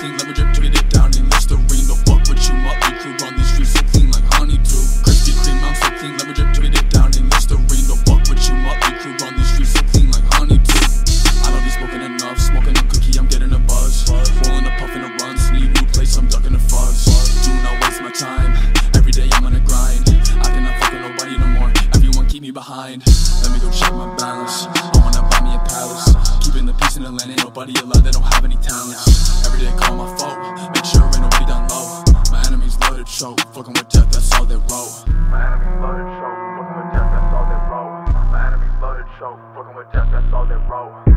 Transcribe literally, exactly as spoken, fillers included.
clean, let me drip to get it down in Listerine. Don't fuck with you, motley crew, run these streets so clean like honey too. Krispy Kreme, I'm so clean, let me drip to get it down in Listerine. Don't fuck with you, motley crew, run these streets so clean like honey too. I don't be smoking enough, smoking a cookie, I'm getting a buzz. Rolling a puff and a run, need new place, I'm ducking a fuzz. Do not waste my time, every day I'm on a grind. I cannot fuck with nobody no more, everyone keep me behind. Let me go check my balance, I wanna buy me a palace. Keeping the peace in the land, ain't nobody alive that don't have any talents. Every day call my foe, make sure ain't nobody down low. My enemies love to choke, fucking with death, that's all they roll. My enemies love to choke, fucking with death, that's all they roll. My enemies love to choke, fucking with death, that's all they roll.